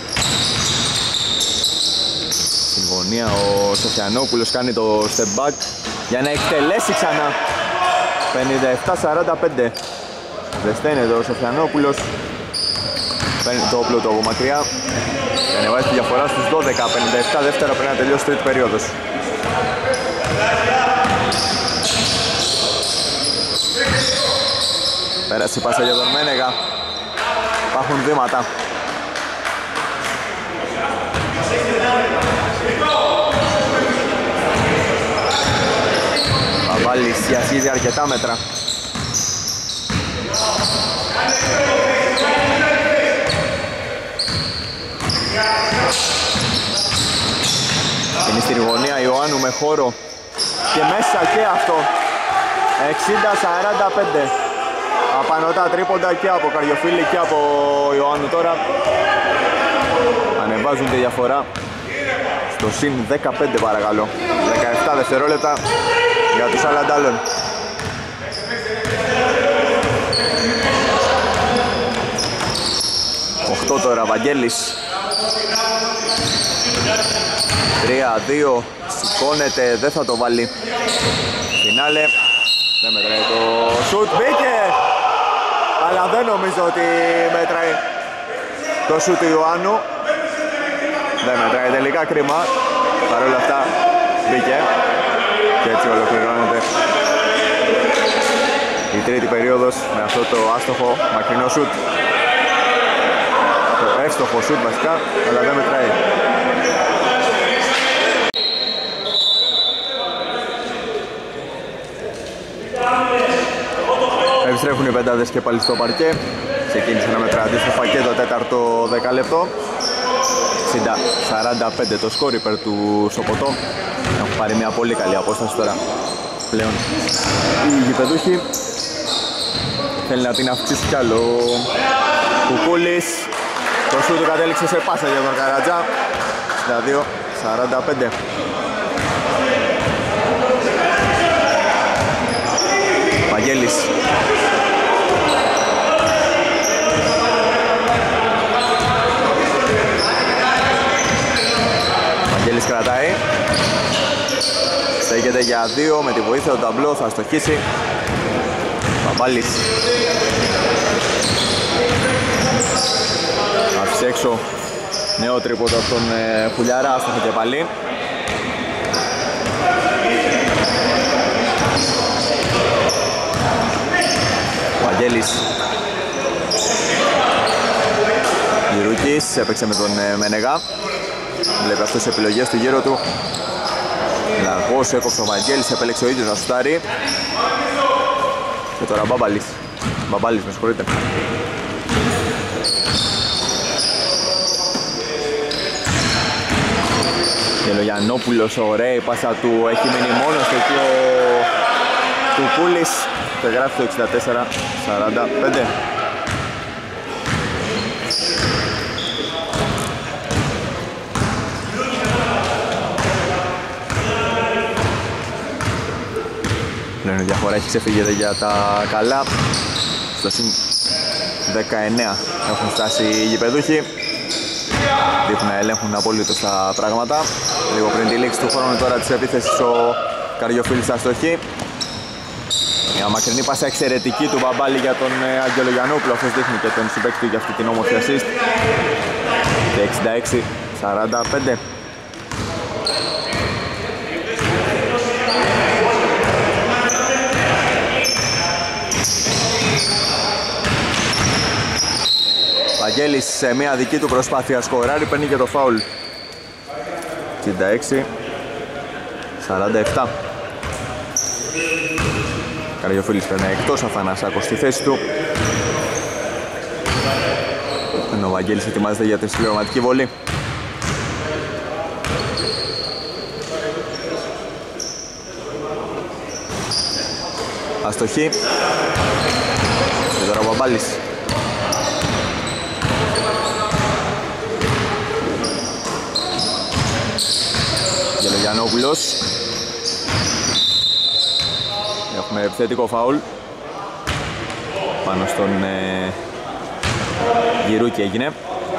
Στην γωνία ο Σοφιανόπουλος κάνει το step back για να εκτελέσει ξανά. 57-45. Ζεσταίνεται ο Σοφιανόπουλος. Παίρνει το όπλο του από μακριά και ανεβάζει τη διαφορά στους 12. 57 δεύτερα πριν να τελειώσει τρίτη περίοδος. Πέρασε η πάσα για τον Μένεγα. Υπάρχουν βήματα. Παπάλης διασχίζει αρκετά μέτρα. Είναι στην γωνία Ιωάννου με χώρο και μέσα και αυτό. 60-45. Απανωτά τρίποντα και από Καριοφίλη και από Ιωάννου τώρα. Ανεβάζουν τη διαφορά στο συν 15 παρακαλώ. 17 δευτερόλεπτα για τους Αλαντάλλων. Οχτώ τώρα Βαγγέλης. 3-2. Σηκώνεται, δεν θα το βάλει. Φινάλε. Δεν μετράει το σουτ, μπήκε! Αλλά δεν νομίζω ότι μέτράει το σουτ του Ιωάννου. Δεν μετράει τελικά, κρίμα. Παρ' όλα αυτά μπήκε. Και έτσι ολοκληρώνεται η τρίτη περίοδος με αυτό το άστοχο μακρινό σουτ. Το εύστοχο σουτ βασικά, αλλά δεν μετράει. Επιστρέφουν οι πεντάδες και πάλι στο παρκέ. Ξεκίνησε να μετρά αντίστοιχα και το τέταρτο δεκαλεπτό. 60-45 το σκορ υπέρ του Σοποτό. Έχουν πάρει μια πολύ καλή απόσταση τώρα πλέον. Οι γηπεδούχοι θέλει να την αυξήσει κι άλλο. Κουκούλης. Το σου του κατέληξε σε πάσα για τον Καρατζά. 62-45. Βαγγέλης. Βαγγέλης κρατάει. Στέκεται για 2 με τη βοήθεια του ταμπλό, θα στοχίσει. Παπάλης. Άφησε έξω νέο τρίποντο από τον Χουλιάρα, άστοχε και πάλι. Βαγγέλης. Γυρούκης έπαιξε με τον Μενεγά. Βλέπει αυτές τις επιλογές του γύρω του. Λαγός έκοψε ο Βαγγέλης, επέλεξε ο ίδιος να σουτάρει. Και τώρα Μπαμπάλης. Μπαμπάλης, με συγχωρείτε. Γελογιαννόπουλος, ωραία η πάσα του, έχει μείνει μόνος του εκεί ο Κουκούλης. Και γράφει το 64-45. Πλέον η διαφορά έχει ξεφύγει για τα καλά. Στο συν 19 έχουν φτάσει οι γηπεδούχοι. Δείχνουν να ελέγχουν απολύτως τα πράγματα. Λίγο πριν τη λήξη του χρόνου τώρα της επίθεσης ο Καριοφίλης αστοχή. Μια μακρινή πάσα εξαιρετική του Μπαμπάλη για τον Αγγελογιαννόπουλο. Αυτός δείχνει και τον συμπαίκτη του για αυτή την όμορφη assist. Και 66-45. Βαγγέλης σε μια δική του προσπάθεια σκοράρει, παίρνει και το φάουλ. 66-47. Καριοφίλης περνάει εκτός, Αθανασάκος στη θέση του. Ο Βαγγέλης ετοιμάζεται για τη συμπληρωματική βολή. Αστοχή. Και τώρα ο Μπαμπάλης. Γελογιανόπουλος. Έχουμε επιθετικό φάουλ πάνω στον Γυρούκη έγινε.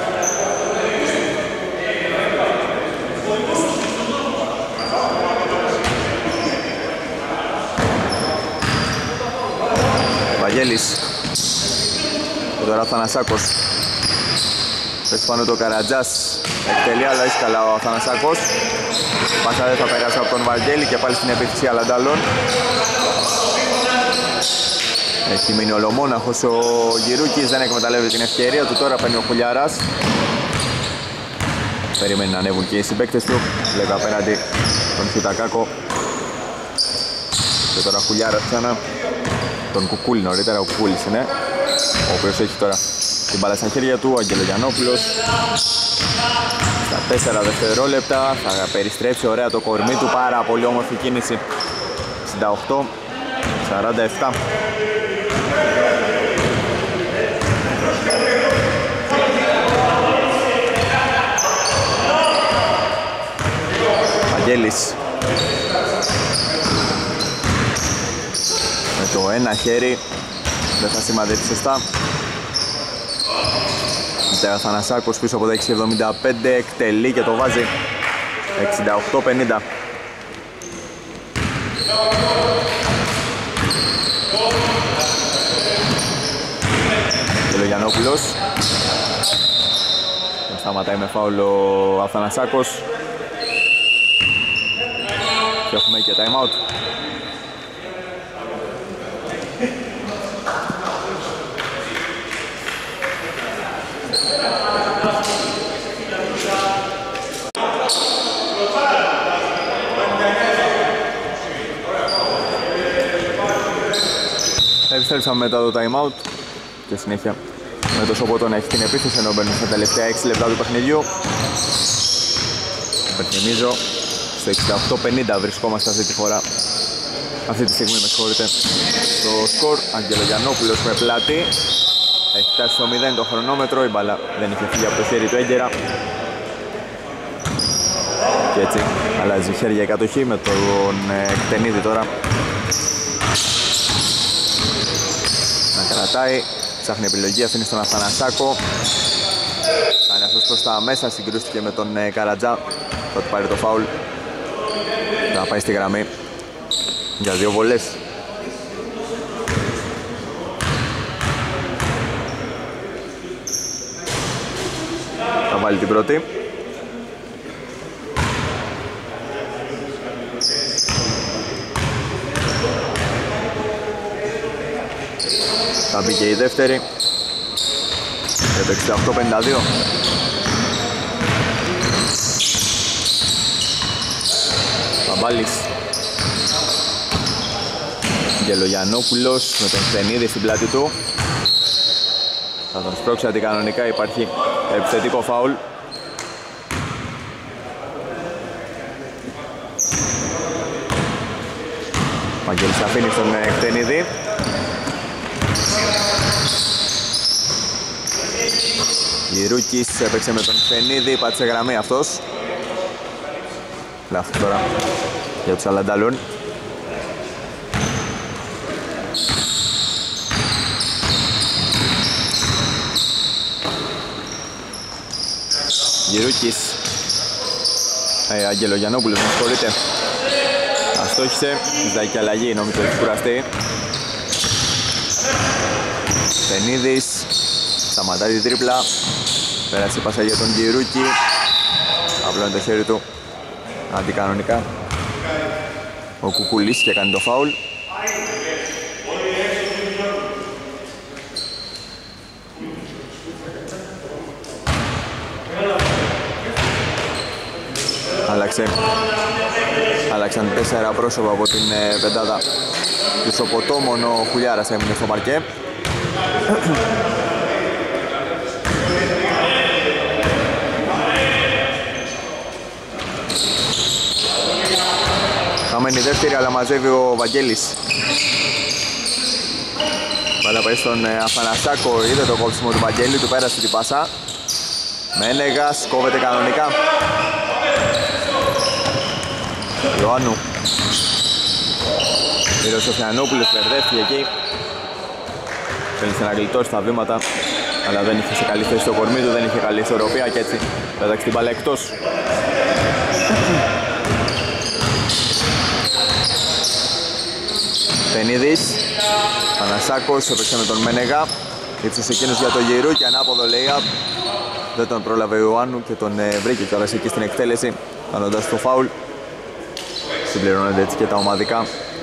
Βαγγέλης. Και τώρα ο Αθανασάκος. Πες πάνω το Καρατζάς. Εκτελεί, αλλά έχει καλά ο Αθανασάκος. Πάσα δεν θα περάσει από τον Βαγγέλη και πάλι στην επίθεση Αλαντάλων. Έχει μείνει ολομόναχος ο Γυρούκης, δεν εκμεταλλεύει την ευκαιρία του. Τώρα παίρνει ο Χουλιάρας. Περιμένει να ανέβουν και οι συμπαίκτες του. Βλέπει απέναντι τον Χιτακάκο. Και τώρα Χουλιάρας ξανά. Τον Κουκούλη νωρίτερα, ο Κουκούλης είναι. Ο οποίος έχει τώρα την μπάλα στα χέρια του. Ο Αγγελογιανόπουλος. Στα 4 δευτερόλεπτα θα περιστρέψει ωραία το κορμί του. Πάρα πολύ όμορφη κίνηση. 68-47. Βαγγέλης. Με το ένα χέρι δεν θα σημαδεύει σωστά. Ο Θανασάκος πίσω από τα 6.75 εκτελεί και το βάζει. 68-50. Γελογιανόπουλος. Σταματάει με φάουλ ο Αθανασάκος. Και έχουμε και time out. Επιστρέψαμε μετά το time out και συνέχεια με το Σοποτό να έχει την επίθεση, ενώ μπαίνουμε στα τελευταία 6 λεπτά του παιχνιδιού. Υπενθυμίζω, στο 68-50 βρισκόμαστε αυτή τη φορά. Αυτή τη στιγμή, με συγχωρείτε, το σκορ. Αγγελογιανόπουλος με πλάτη. Έχει φτάσει στο 0 το χρονόμετρο, η μπάλα δεν είχε φύγει από το χέρι του έγκαιρα. Και έτσι αλλάζει χέρια η κατοχή με τον Εκτενίδη τώρα. Να κρατάει, ψάχνει επιλογή, αφήνει στον Αθανασάκο. Κάνει αυτός προς τα μέσα, συγκρούστηκε με τον Καρατζά. Θα του πάρει το φάουλ. Θα πάει στη γραμμή για 2 βολές. Θα βάλει την πρώτη. Θα μπει και η δεύτερη. Για το 68-52. Παμπάλης. Γελογιανόπουλος με τον Στενίδη στην πλάτη του. Θα τον σπρώξει αντικανονικά, υπάρχει επιθετικό φάουλ. Βαγγέλης αφήνει στον Εκτενίδη. Γυρούκης έπαιξε με τον Εκτενίδη, πάτησε γραμμή αυτός. Λάθος τώρα για τους Αλαντάλων. Γυρούκης. Αγγελογιανόπουλος, με συγχωρείτε. Αστόχησε, ζητάει και αλλαγή, νομίζω έχει κουραστεί. Στενίδης. Σταματάει την τρίπλα. Πέρασε πάσα για τον Γυρούκη. Απλώνει το χέρι του αντικανονικά ο Κουκουλής και κάνει το φάουλ. Άλλαξαν 4 πρόσωπα από την πεντάδα του Σοποτό, μόνο ο Χουλιάρας έμεινε στο παρκέ. Χαμένη δεύτερη, αλλά μαζεύει ο Βαγγέλης. Μπάλα πάει στον Αφανασάκο, είδε το κόψιμο του Βαγγέλη, του πέρασε την πάσα. Μένεγας, κόβεται κανονικά. Ιωάννου. Πήρε ο Σοφιανόπουλος, μπερδεύτηκε εκεί. Θέλησε να γλιτώσει τα βήματα, αλλά δεν είχε σε καλή θέση το κορμί του, δεν είχε καλή ισορροπία και έτσι πέταξε την μπάλα εκτός. Τενίδης, Πανασάκος, έπαιξε με τον Μένεγα. Ύψωσε εκείνος για το γυρού και ανάποδο lay-up. Δεν τον πρόλαβε ο Ιωάννου και τον βρήκε κιόλας εκεί στην εκτέλεση, κάνοντας το φάουλ. Συμπληρώνονται έτσι και τα ομαδικά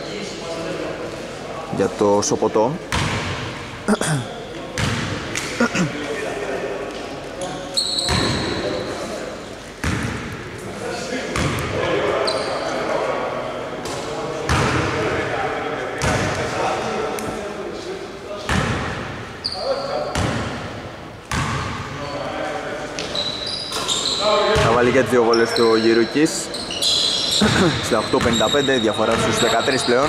για το Σοποτό. Θα βάλει και τις δύο βόλες του Γυρουκής. Στα 8.55, διαφορά στους 13 πλέον.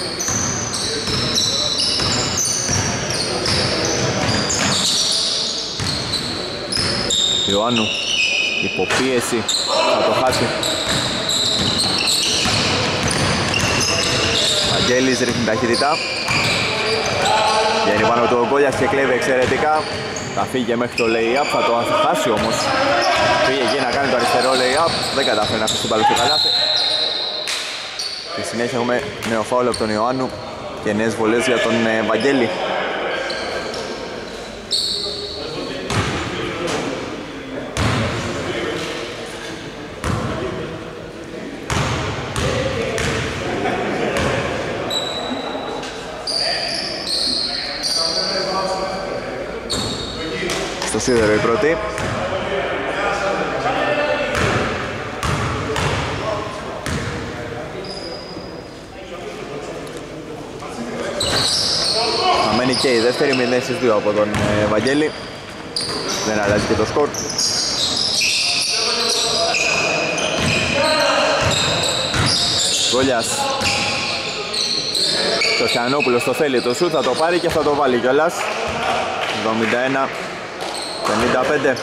Ιωάννου, υποπίεση, θα το χάσει. Βαγγέλης ρίχνει ταχύτητα. Βγαίνει πάνω του ο Γκόλιας και κλέβει εξαιρετικά. Θα φύγει μέχρι το lay-up, θα το χάσει όμως. Πήγε εκεί να κάνει το αριστερό lay-up, δεν κατάφερε να αφήσει την μπάλα στο καλάθι. Στη συνέχεια έχουμε νέο φάουλ από τον Ιωάννου και νέες βολές για τον Βαγγέλη. Στο σίδερο η πρώτη. Αμένει και η δεύτερη, 0-2 από τον Βαγγέλη. Δεν αλλάζει και το σκορ. Γκόλιας. Το Σιανόπουλος το θέλει το σουτ, θα το πάρει και θα το βάλει κιόλας. 71-55.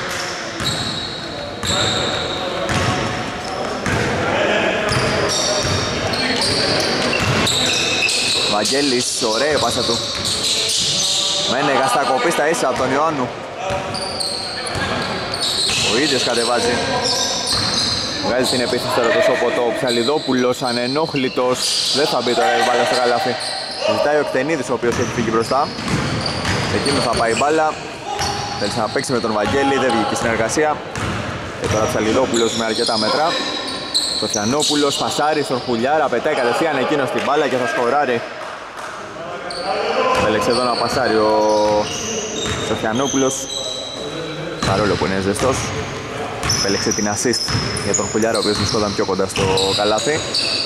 Βαγγέλης, ωραία η πάσα του. Μένεγα στα κοπή στα ίσα από τον Ιωάννου. Ο ίδιος κατεβάζει. Βγάζει την επίθεση τώρα το Σοποτό. Ο Ψαλιδόπουλος ανενόχλητος. Δεν θα μπει τώρα η μπάλα στο καλάθι. Ζητάει ο Κτενίδης ο οποίος έχει φύγει μπροστά. Εκείνος θα πάει η μπάλα. Θέλησε να παίξει με τον Βαγγέλη, δεν βγήκε στην εργασία. Και τώρα Ψαλιδόπουλος με αρκετά μέτρα. Σοφιανόπουλος πασάρει στον Χουλιάρα, πετάει κατευθείαν εκείνος την μπάλα και θα σκοράρει. Θέλεξε εδώ να πασάρει ο Σοφιανόπουλος, παρόλο που είναι ζεστός. Επέλεξε την assist για τον Χουλιάρα, ο οποίος βρισκόταν πιο κοντά στο καλάθι.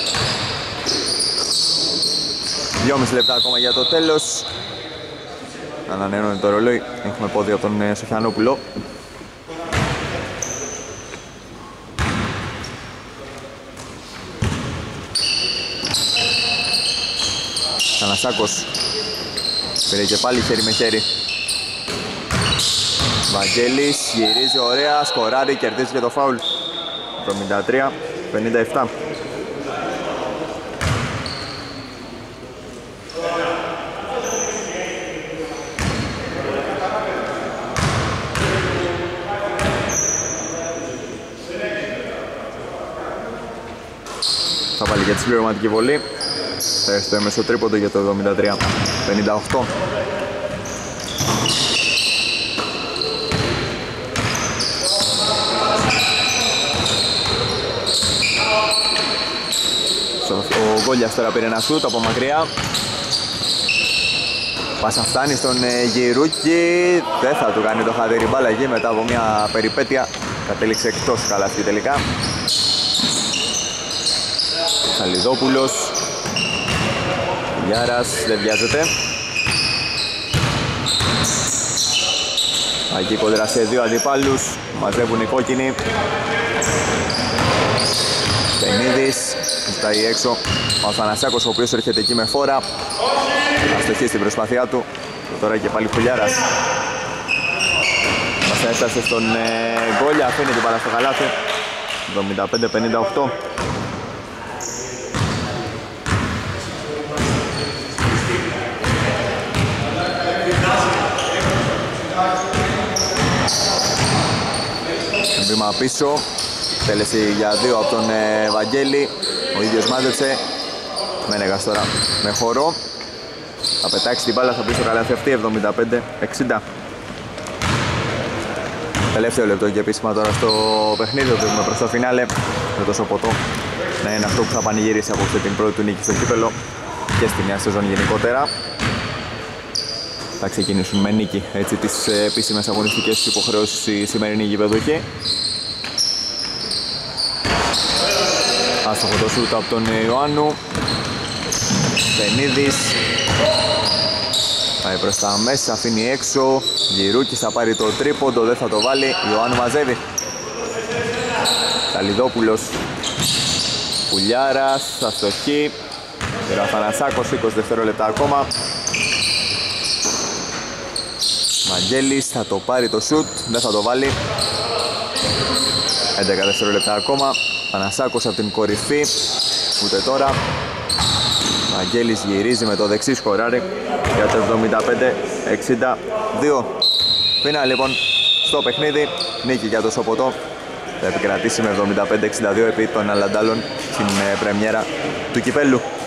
2,5 λεπτά ακόμα για το τέλος. Ανανεώνει το ρολόι, έχουμε πόδι από τον Σοφιανόπουλο. Κανασάκος πήρε και πάλι χέρι με χέρι. Βαγγέλης γυρίζει ωραία, σκοράρει, κερδίζει και το φάουλ. 73-57. Θα βάλει για τη συμπληρωματική βολή. Θα έρθει το έμεσο τρίποντο για το 73-58. Ο Γκόλιας τώρα πήρε ένα σούτ από μακριά. Πάσα φτάνει στον Γυρούκη. Δεν θα του κάνει το χατήρι μπάλα εκεί μετά από μια περιπέτεια. Κατέληξε εκτός καλάθι τελικά. Σαλιδόπουλος. Γιάρας δεν βιάζεται. Εκεί κοντρά σε δύο αντιπάλους. Μαζεύουν οι κόκκινοι. Τενίδης. Ζητάει έξω ο Αθανασάκος, ο οποίος έρχεται εκεί με φόρα. Αστοχή στην προσπάθειά του. Τώρα και πάλι Χουλιάρας. Μας έφτασε στον Γκόλια, αφήνει την μπάλα στο καλάθι. 75-58. Βήμα πίσω, τέλεση για 2 από τον Βαγγέλη. Ο ίδιος μάζεψε. Μένεγας τώρα με χώρο. Θα πετάξει την μπάλα, θα πει στο καλάθι αυτή. 75-60. Τελευταίο λεπτό και επίσημα τώρα στο παιχνίδι. Δούμε προς το φινάλε. Με το Σοποτό να είναι αυτό που θα πανηγυρίσει απόψε την πρώτη του νίκη στο κύπελλο και στη νέα σεζόν γενικότερα. Θα ξεκινήσουν με νίκη έτσι τις επίσημες αγωνιστικές τους υποχρεώσεις οι σημερινοί γηπεδούχοι. Άστοχο το σούτ από τον Ιωάννου. Πενίδης πάει προς τα μέσα, αφήνει έξω. Γυρούκης θα πάρει το τρίποντο, δεν θα το βάλει. Ιωάννου μαζεύει. Καλιδόπουλος. Πουλιάρας, αστοχή. Ραφανασάκος, 20 δευτερόλεπτα ακόμα. Βαγγέλης θα το πάρει το σουτ, δεν θα το βάλει. 11 δευτερόλεπτα ακόμα. Πανασάκος από την κορυφή, ούτε τώρα. Βαγγέλης γυρίζει με το δεξί σκοράρι για το 75-62. Φινάλε λοιπόν στο παιχνίδι, νίκη για το Σοποτό. Θα επικρατήσει με 75-62 επί των Αλαντάλων στην πρεμιέρα του κυπέλλου.